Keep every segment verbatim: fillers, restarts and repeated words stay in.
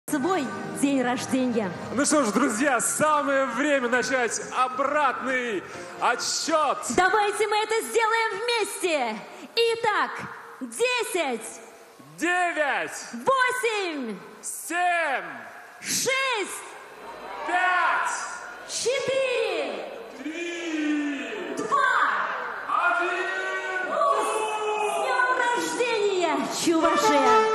свой день рождения. Ну что ж, друзья, самое время начать обратный отсчет. Давайте мы это сделаем вместе. Итак, десять, девять, восемь, семь, шесть, пять, четыре, три, два, один. с днем рождения, Чувашия!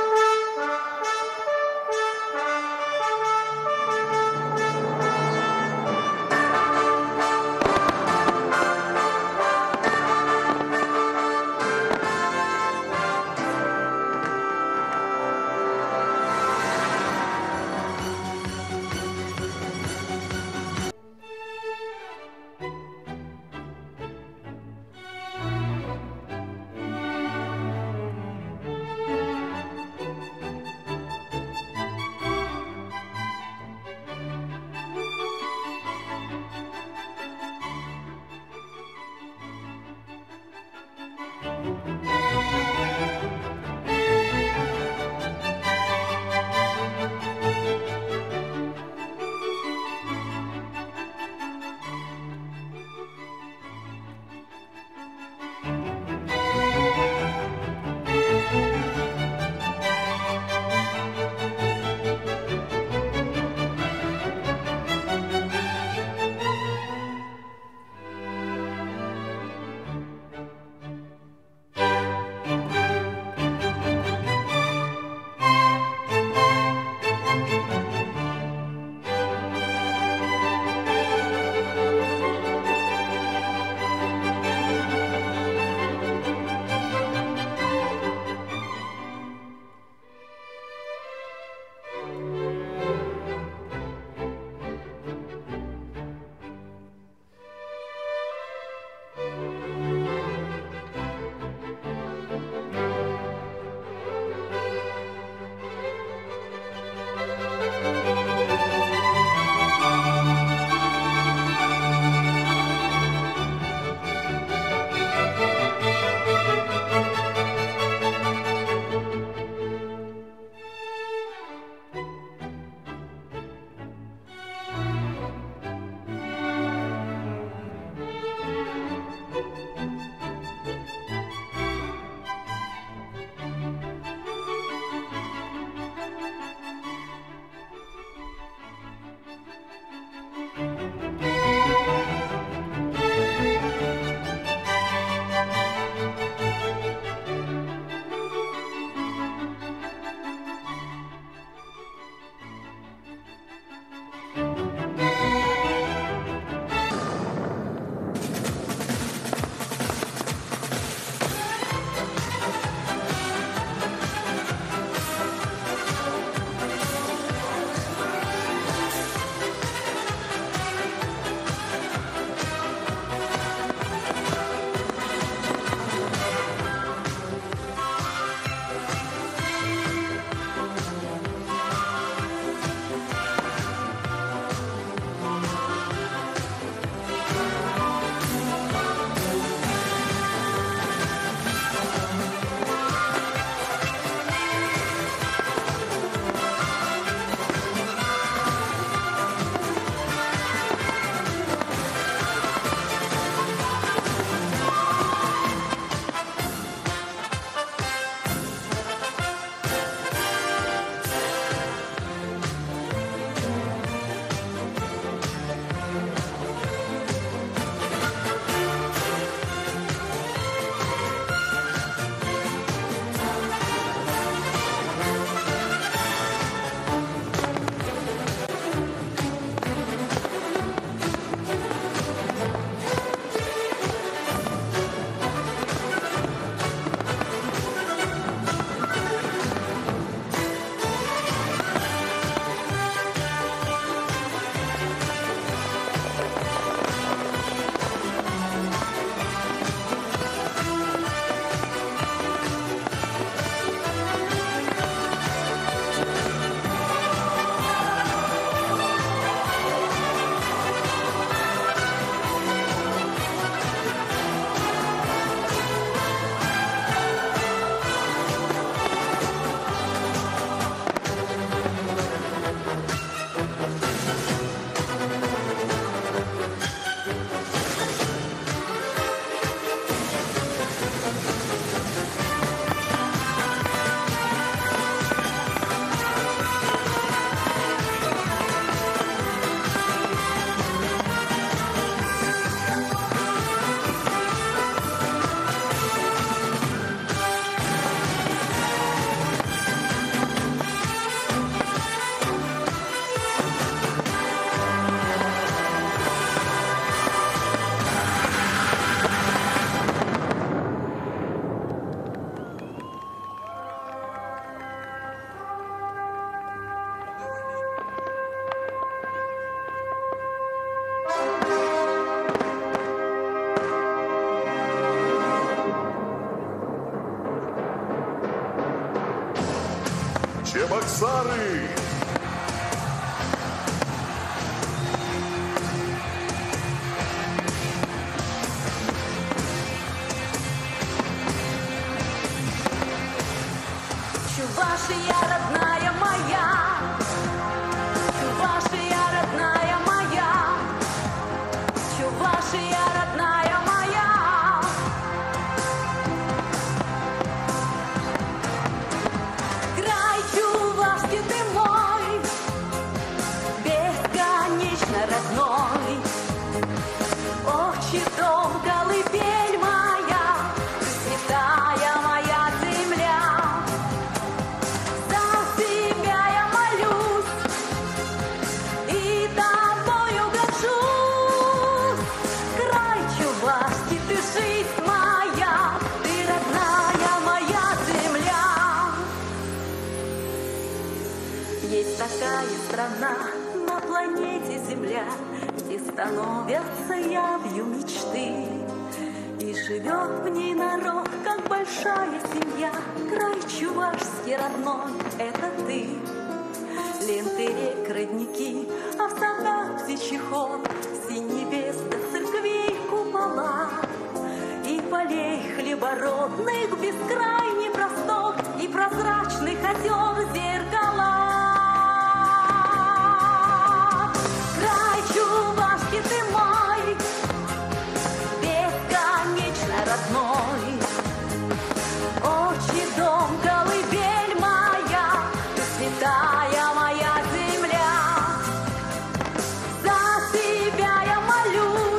Сары. Чувашия, родная моя, Чувашия, родная моя, Чувашия, родная моя. Край чувашский ты мой, бесконечно родной. Отчий дом, колыбель моя, святая моя земля. Есть такая страна на планете Земля, где становятся явью мечты, и живет в ней народ, как большая семья. Край чувашский родной — это ты. Ленты рек, родники, а в садах птичий ход, синь небес до церквей купола, и полей хлебородных бескрайний простор, и прозрачных озер зеркала. Ты мой, бесконечно родной. Отчий дом, колыбель моя, ты святая моя земля. За тебя я молюсь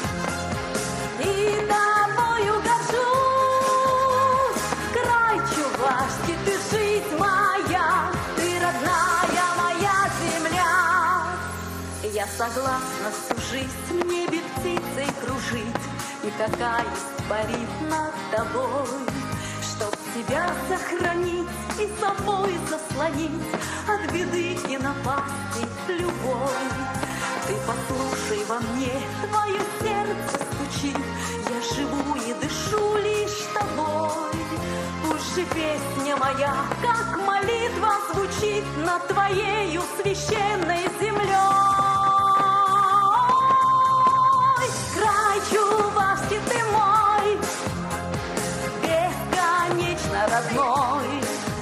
и тобою горжусь. Край чувашский, ты жизнь моя, ты родная моя земля. Я согласна всю жизнь в небе птицей кружить, и какая парит над тобой, чтоб тебя сохранить и собой заслонить от беды и напасти любой. Ты послушай во мне, твое сердце стучит, я живу и дышу лишь тобой. Пусть же песня моя, как молитва, звучит над твоею священной землей. Край чувашский ты мой, бесконечно родной.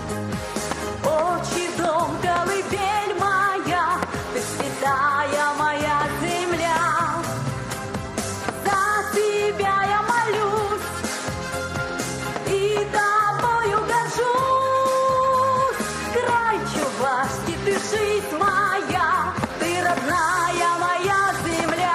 Отчий дом, колыбель моя, ты святая моя земля. За тебя я молюсь и тобою горжусь. Край чувашский, ты жизнь моя, ты родная моя земля.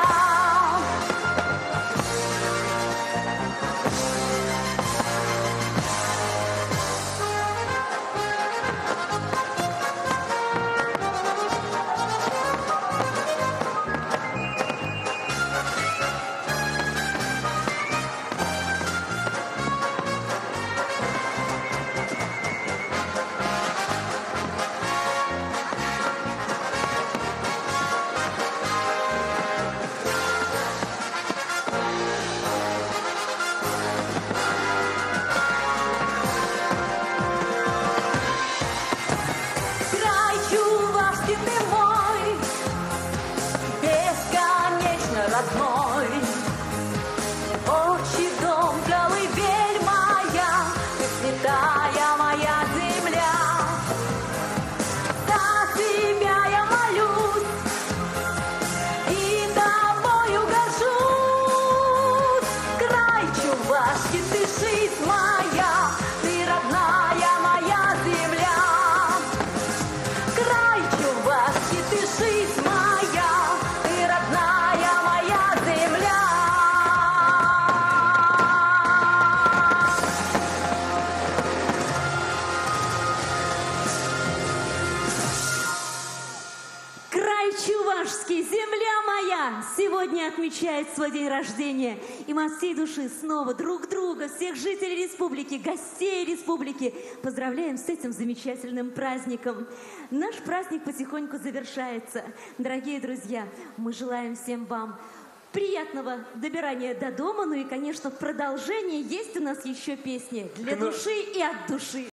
Родной, отчий дом, колыбель моя, ты святая моя земля. За тебя я молюсь и тобою горжусь. Край чувашский, ты жизнь моя, ты родная моя земля. Край чувашский, ты жизнь моя, ты родная моя земля. Край чувашский, земля моя, сегодня отмечает свой день рождения. И мы от всей души снова друг друга, всех жителей республики, гостей республики поздравляем с этим замечательным праздником. Наш праздник потихоньку завершается. Дорогие друзья, мы желаем всем вам приятного добирания до дома. Ну и, конечно, в продолжении есть у нас еще песни для души и от души.